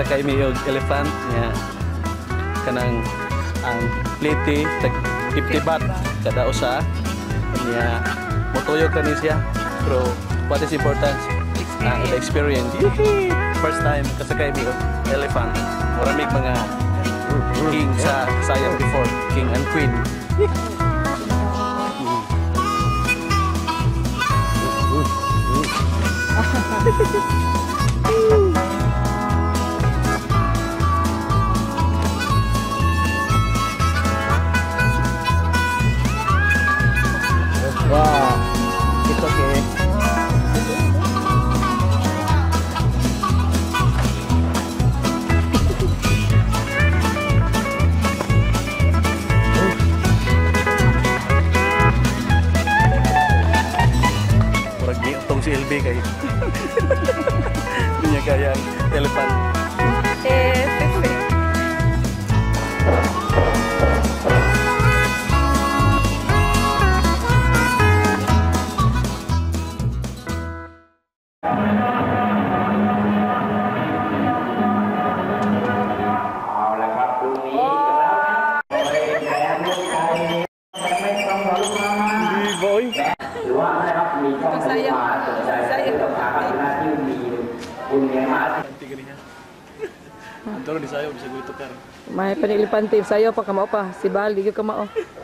Nagsakay mi og elephant niya. Kanang ang pliti tag 50 baht kada usa. Niya motoyo kani siya. Pero what is important? The experience. First time kasakay mi og elephant. Maraming mga king sa sayang before, king and queen. Wow, it's okay. Si LB kay hindi niya kaya elephant. Antoro di sayo bisa gue tukar. May panilipante sayo pa kamao pa si Bali gyud kamao.